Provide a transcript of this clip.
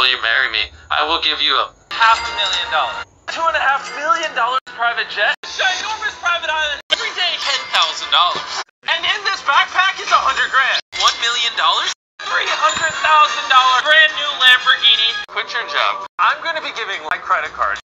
Will you marry me? I will give you $500,000. $2.5 million private jet. Ginormous private island. Every day, $10,000. And in this backpack is $100 grand. $1 million? $300,000 brand new Lamborghini. Quit your job. I'm going to be giving my credit card